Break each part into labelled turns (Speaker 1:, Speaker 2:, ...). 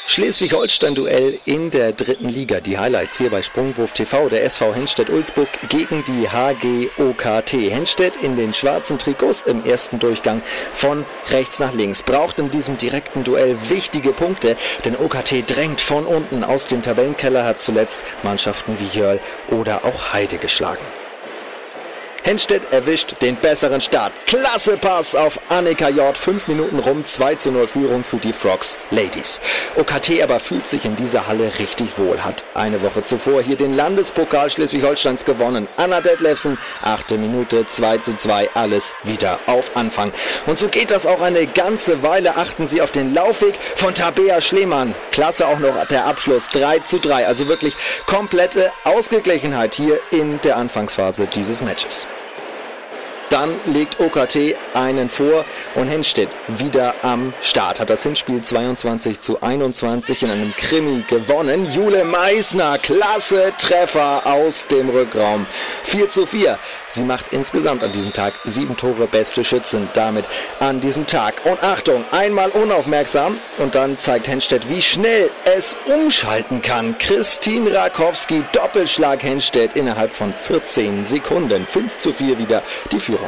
Speaker 1: Schleswig-Holstein-Duell in der 3. Liga. Die Highlights hier bei Sprungwurf TV. Der SV Henstedt-Ulzburg gegen die HG OKT. Henstedt in den schwarzen Trikots im ersten Durchgang von rechts nach links. Braucht in diesem direkten Duell wichtige Punkte, denn OKT drängt von unten aus dem Tabellenkeller, hat zuletzt Mannschaften wie Jörl oder auch Heide geschlagen. Henstedt erwischt den besseren Start. Klasse Pass auf Annika Jord. 5 Minuten rum, 2:0 Führung für die Frogs Ladies. OKT aber fühlt sich in dieser Halle richtig wohl. Hat eine Woche zuvor hier den Landespokal Schleswig-Holsteins gewonnen. Anna Detlefsen, 8. Minute, 2:2, alles wieder auf Anfang. Und so geht das auch eine ganze Weile. Achten Sie auf den Laufweg von Tabea Schlemann. Klasse auch noch der Abschluss, 3:3. Also wirklich komplette Ausgeglichenheit hier in der Anfangsphase dieses Matches. Dann legt OKT einen vor und Henstedt wieder am Start. Hat das Hinspiel 22:21 in einem Krimi gewonnen. Jule Meissner, klasse Treffer aus dem Rückraum. 4:4. Sie macht insgesamt an diesem Tag 7 Tore, beste Schützin damit an diesem Tag. Und Achtung, einmal unaufmerksam und dann zeigt Henstedt, wie schnell es umschalten kann. Christine Rakowski, Doppelschlag Henstedt innerhalb von 14 Sekunden. 5:4 wieder die Führung.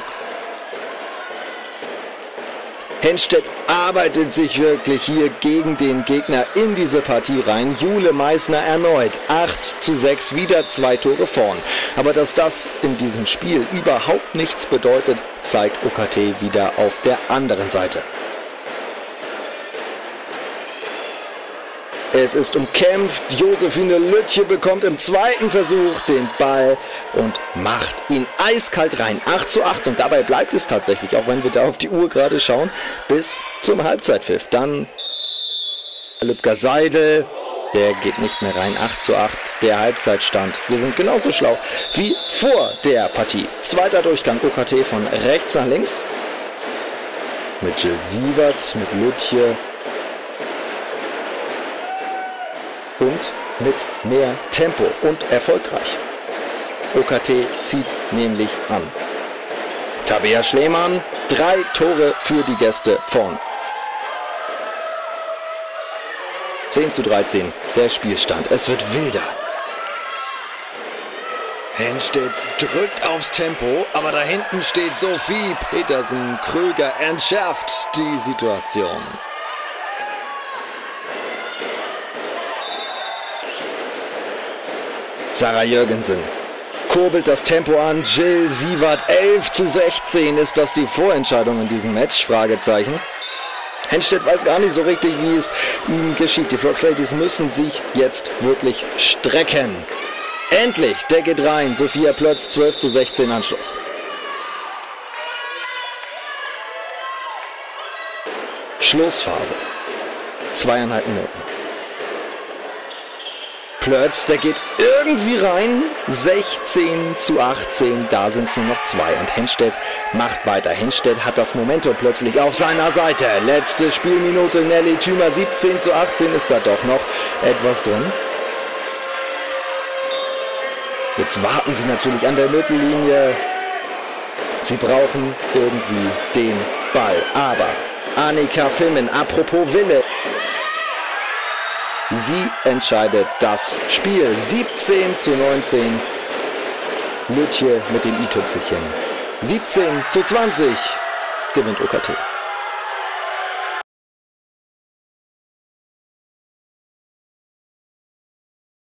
Speaker 1: Henstedt arbeitet sich wirklich hier gegen den Gegner in diese Partie rein. Jule Meissner erneut 8:6, wieder 2 Tore vorn. Aber dass das in diesem Spiel überhaupt nichts bedeutet, zeigt OKT wieder auf der anderen Seite. Es ist umkämpft. Josephine Lütje bekommt im zweiten Versuch den Ball und macht ihn eiskalt rein. 8:8 und dabei bleibt es tatsächlich, auch wenn wir da auf die Uhr gerade schauen, bis zum Halbzeitpfiff. Dann Lübker Seidel, der geht nicht mehr rein. 8:8 der Halbzeitstand. Wir sind genauso schlau wie vor der Partie. Zweiter Durchgang OKT von rechts nach links. Mit Jill Sievert, mit Lütje. Und mit mehr Tempo und erfolgreich. OKT zieht nämlich an. Tabea Schlemann, 3 Tore für die Gäste vorn. 10:13 der Spielstand. Es wird wilder. Henstedt drückt aufs Tempo, aber da hinten steht Sophie Petersen. Kröger entschärft die Situation. Sarah Jürgensen kurbelt das Tempo an. Jill Sievert, 11:16. Ist das die Vorentscheidung in diesem Match? Fragezeichen. Henstedt weiß gar nicht so richtig, wie es ihm geschieht. Die Frogs Ladies müssen sich jetzt wirklich strecken. Endlich, der geht rein. Sophia Plötz, 12:16 Anschluss. Schlussphase. 2,5 Minuten. Plötz, der geht irgendwie rein, 16:18, da sind es nur noch 2 und Henstedt macht weiter. Henstedt hat das Momentum plötzlich auf seiner Seite. Letzte Spielminute, Nelly Thümer, 17:18 ist da doch noch etwas drin. Jetzt warten sie natürlich an der Mittellinie. Sie brauchen irgendwie den Ball, aber Annika Filmen, apropos Wille. Sie entscheidet das Spiel. 17:19. Lütje mit dem i-Tüpfelchen. 17:20 gewinnt OKT.